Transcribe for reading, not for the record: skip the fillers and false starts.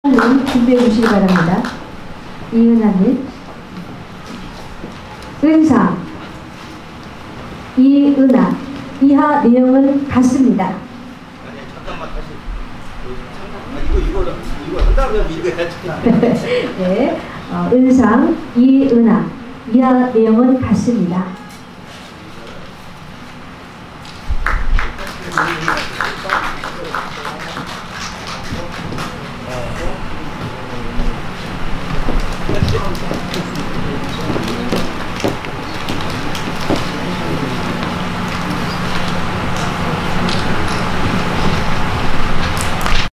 준비해 주시기 바랍니다. 이은하님. 은사, 이은하. 이하 내용은 같습니다. 아니 잠깐만 다시. 이거 한다고 하면 이거 해야지. 네, 은상, 이은하. 이하 내용은 같습니다.